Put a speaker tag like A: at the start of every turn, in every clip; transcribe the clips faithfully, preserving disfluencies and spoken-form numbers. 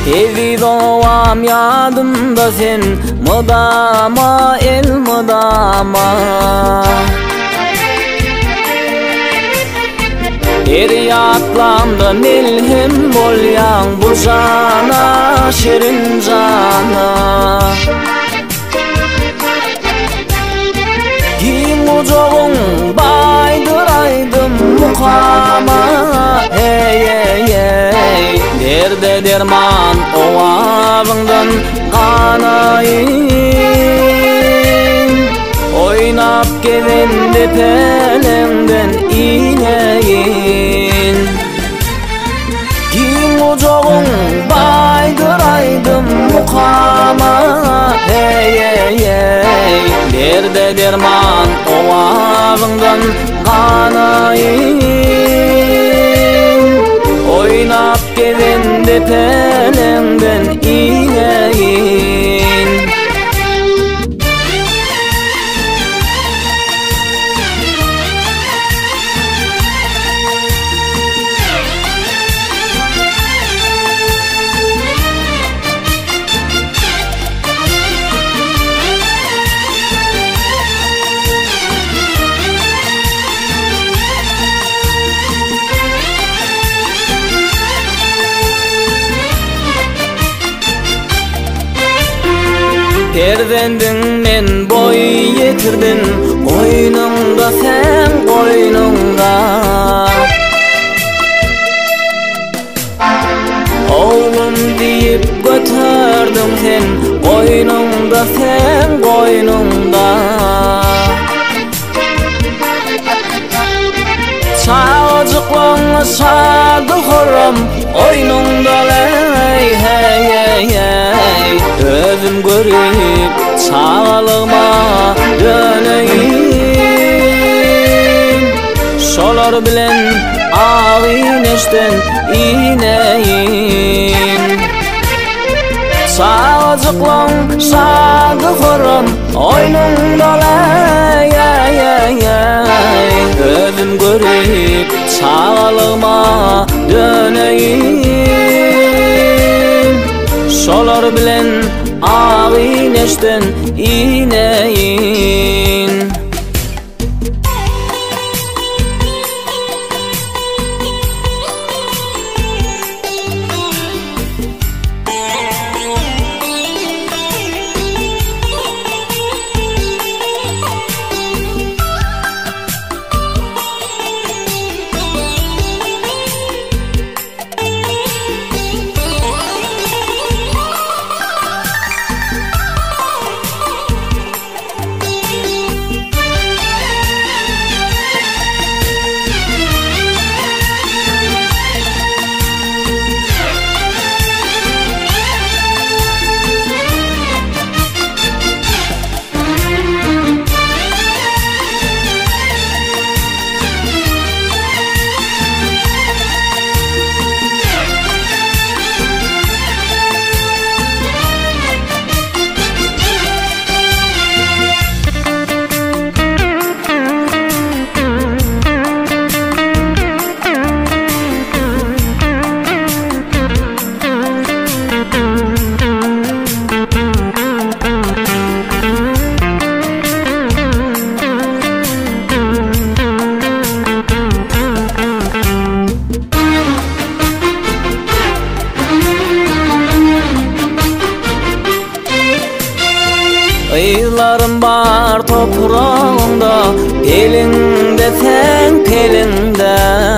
A: Evi doğam yadımda sen, mıdama el mıdama. Eryatlandı melhem bolyan bu cana, şirin cana. Kim ucoğun baydıraydım mukama. Hey hey hey, derde derman o ağından kanayın. Oynap gelindi pelenden ineyin. Kim ucoğun baydıraydım mukama. Hey hey hey, derde derman o ağından kanayın. Oynap gelindi pelenden ineyin. Perdendin men boy yetirdin, koynumda sen koynumda. Oğlum deyip götürdüm sen, koynumda sen koynumda. Çağcıklarına şadı horam, koynumda ley hey hey hey. Özüm görüp sağlığıma döneyim. Şolar bilen ağineşten ineyim. Çağcıklan şadı horam, oynumda ley hey hey hey. Özüm görüp sağlığıma döneyim. Şolar bilen ağineşten ineyin. Yıllarım var toprağımda, pelinde sen pelinde.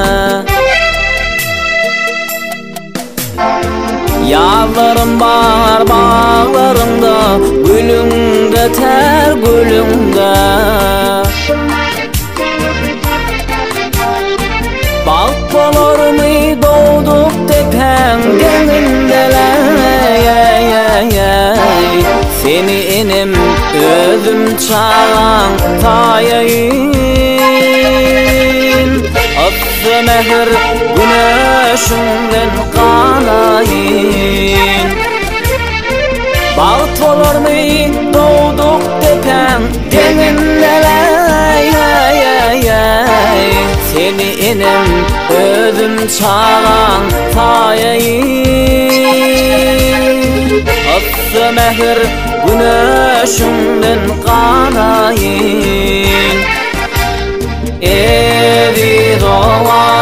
A: Yağlarım var bağlarımda, gülümde ter gülümde. Bak bolormy doğduk tepen gönlümdeler. Seni enem özüm çağan tayayın. Aslı mehir güneşinden kanayın. Bağıt bolormy doğduk tepen gönlümdeler. Seni enem özüm çağan tayayın. Aksa mehir güneşinden kanayın. Evi doğa